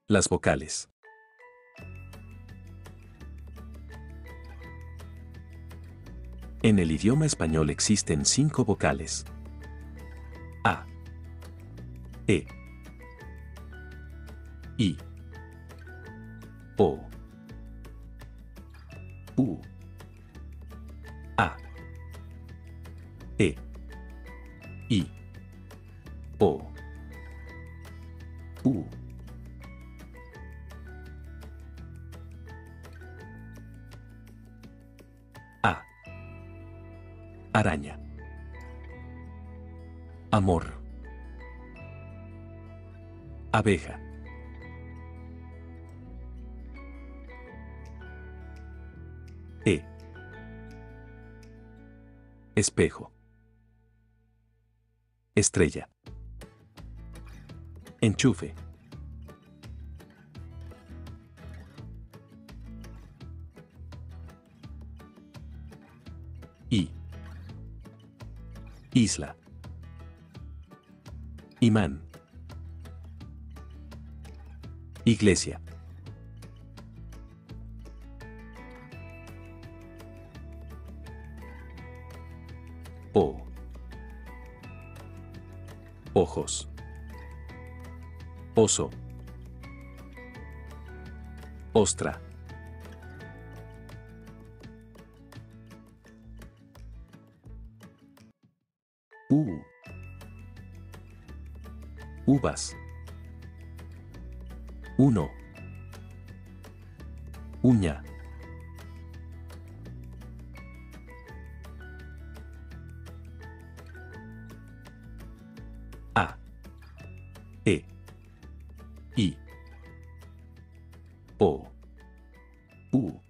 Las vocales. En el idioma español existen 5 vocales: A, E, I, O, U, A, E, I, O, U. A. Araña. Amor. Abeja. E. Espejo. Estrella. Enchufe. I. Isla. Imán. Iglesia. O. Ojos. Oso. Ostra. U. Uvas. Uno. Uña. A. E. I. O. U.